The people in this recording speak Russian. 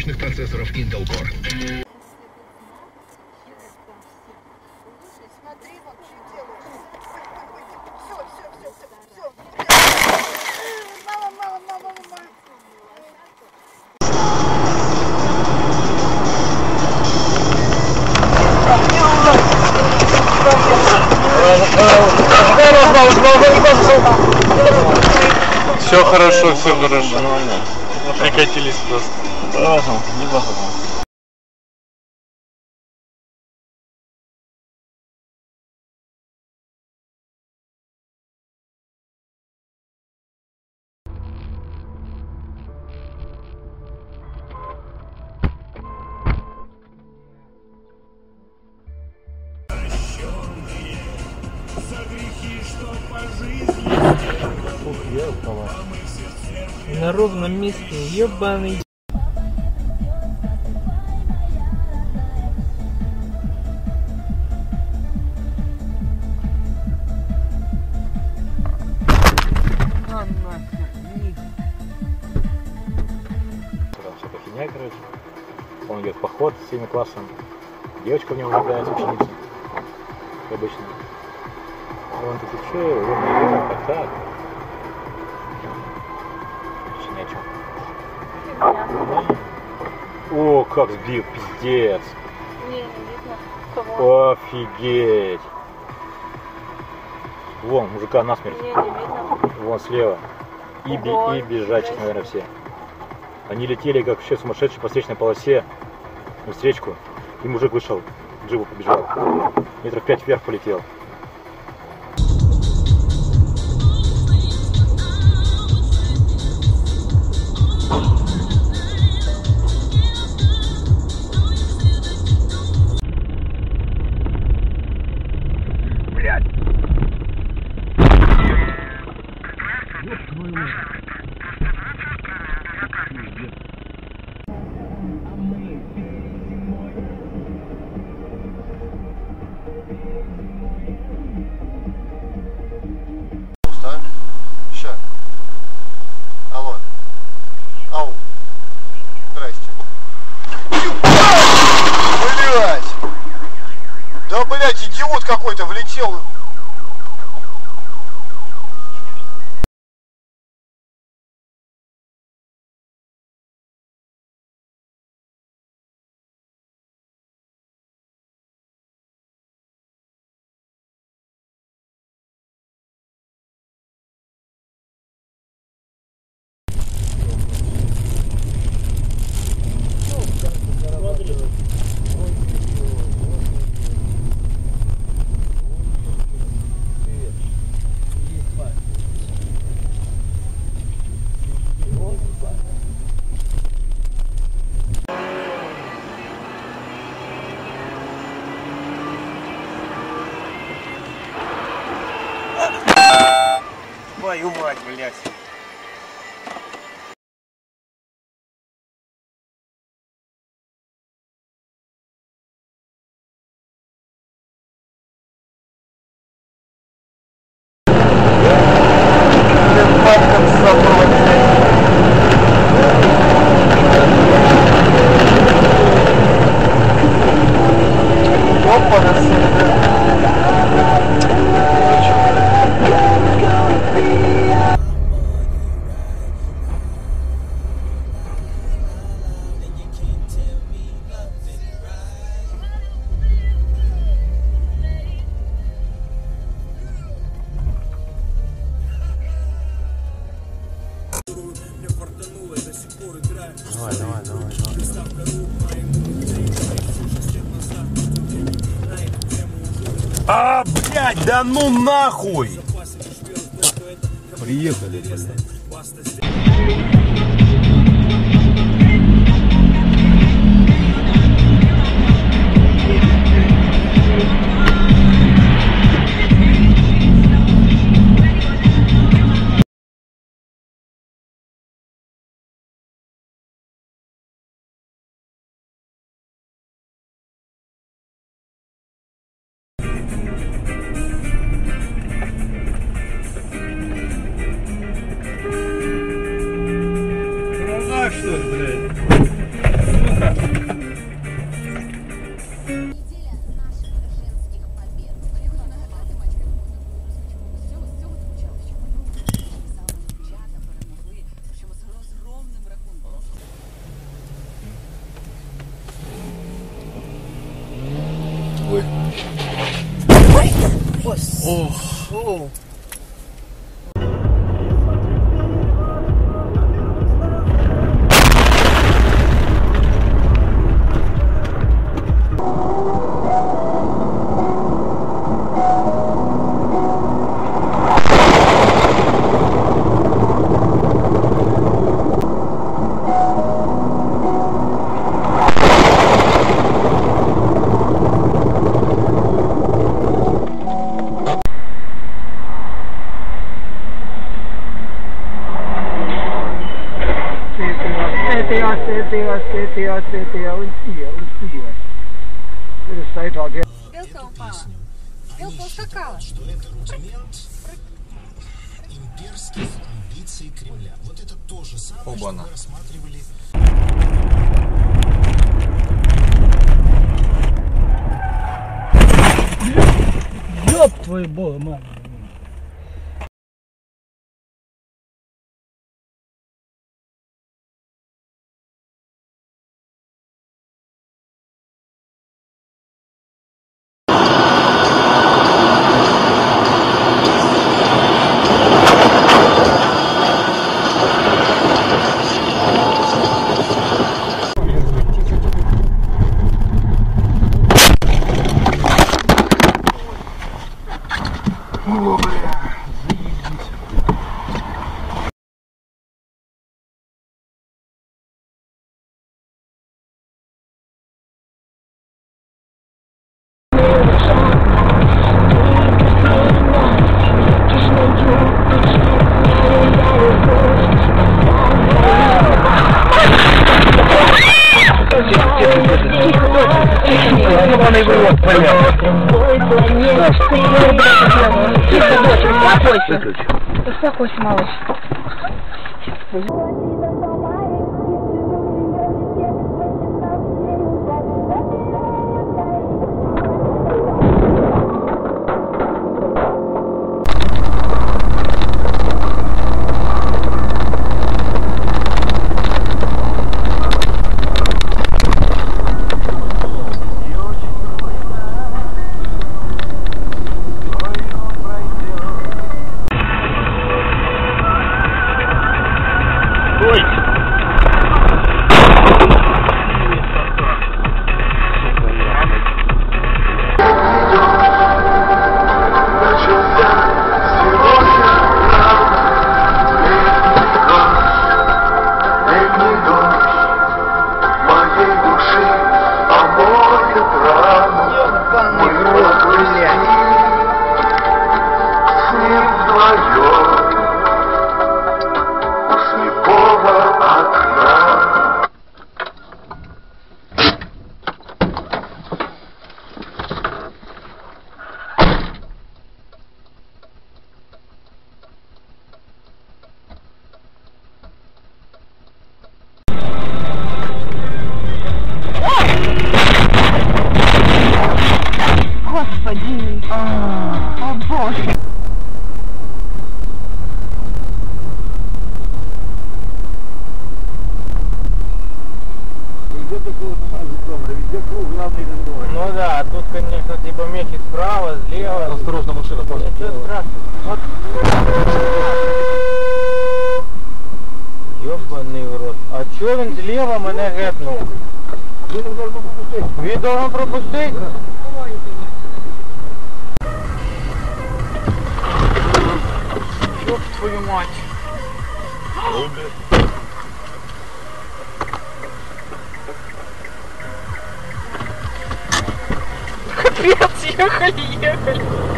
мощных процессоров Intel Core. Все хорошо, все хорошо. Нормально. Прикатились просто. Ага, неплохо. Ух, ёбкала. На ровном месте, ёбаный. Всякая фигня, короче. Он идет в поход с 7 классом. Девочка в него влюбляется, ученица. Как обычно. Он такой, что, как так? О, как сбил, пиздец. Не видно. Кого? Офигеть. Вон, мужика насмерть. Не видно. Вон слева. И бежачек, наверное, все. Они летели как вообще сумасшедшие по встречной полосе на встречку. И мужик вышел, к джипу побежал. Метров 5 вверх полетел. Ща. Алло. Ау. Здрасте. Блять. Да, блять, идиот какой-то влетел. Твою мать, блядь. Давай. А, блядь, да ну нахуй! Приехали, блядь. тобой. Белка упала. Белка ускакала. Имперских амбиций Кремля. Вот это то же самое, что мы рассматривали. Ёб твою богу, мама. Успокойся, малыш. Ну да, тут, конечно, типа мехи справа, слева. Осторожно, машина тоже. Ничего страшного. Вот. Ёбаний в рот. А чё він зліва мене гепнув? Він должен пропустити? Ёб твою мать. Капец, ехали.